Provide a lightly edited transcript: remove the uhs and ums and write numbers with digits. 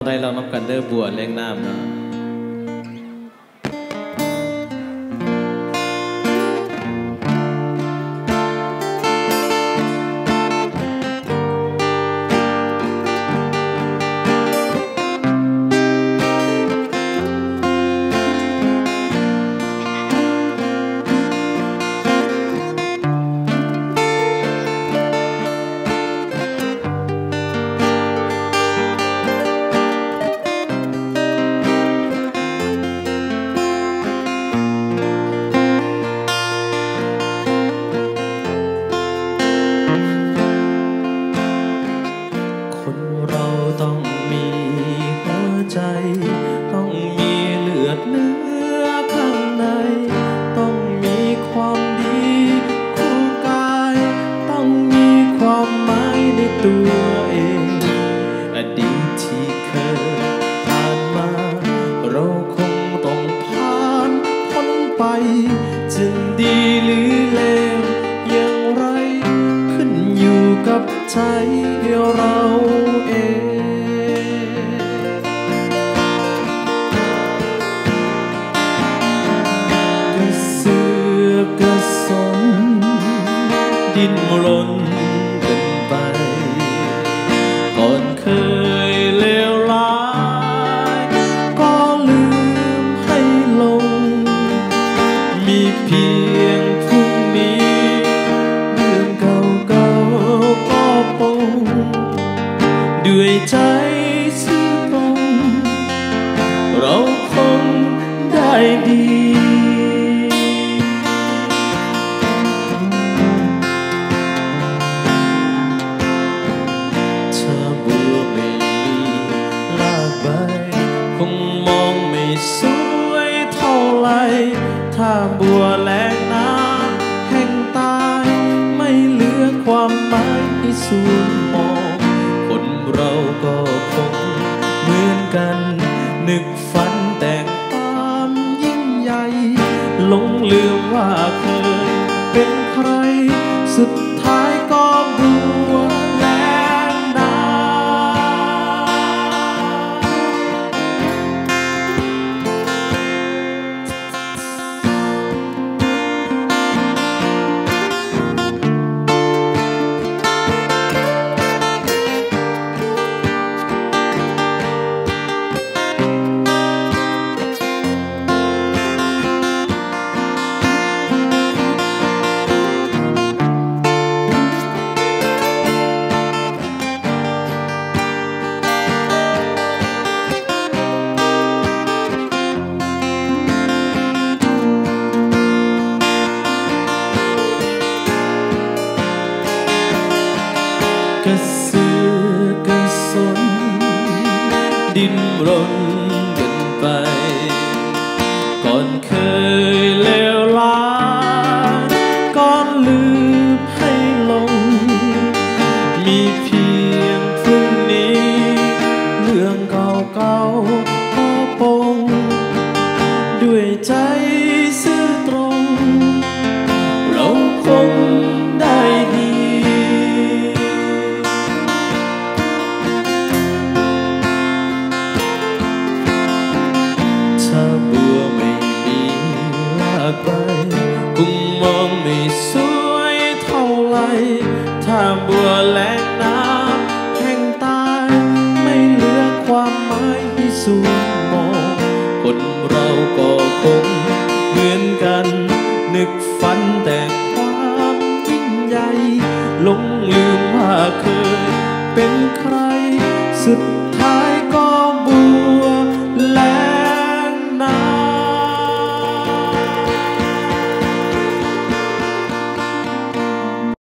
ได้เรานับกันเด้อบัวเลี้ยงน้ำนะต้องมีหัวใจต้องมีเลือดเนื้อข้างในต้องมีความดีคู่กายต้องมีความหมายในตัวเองอดีตที่เคยผ่านมาเราคงต้องผ่านพ้นไปจะดีหรือเลวอย่างไรขึ้นอยู่กับใจเราเองกระสนดิ้นรนกันไปก่อนเคยเลวร้ายก็ลืมให้ลงมีเพียงพรุ่งนี้เรื่องเก่าๆก็ปงด้วยใจซื่อตรงเราคงได้ดีคงมองไม่สวยเท่าไรถ้าบัวแลกน้ำแห้งตายไม่เหลือความหมายให้สูญมองคนเราก็คงเหมือนกันนึกฝันแต่ความยิ่งใหญ่หลงลืมว่าเคยเป็นใครสุดท้ายก็บัวแลกน้ำกระสือกระสนดิ้นรนกันไปก่อนเคยเลวร้ายก่อนลืมให้ลงมีเพียงพรุ่งนี้เรื่องเก่าๆพอปงด้วยใจซื่อตรงเราคงได้ดีไปคงมองไม่สวยเท่าไรถ้าบัวแลกน้ำแห้งตายไม่เหลือความหมายให้สูญมองคนเราก็คงเหมือนกันนึกฝันแต่ความยิ่งใหญ่หลงลืมว่าเคยเป็นใครสุด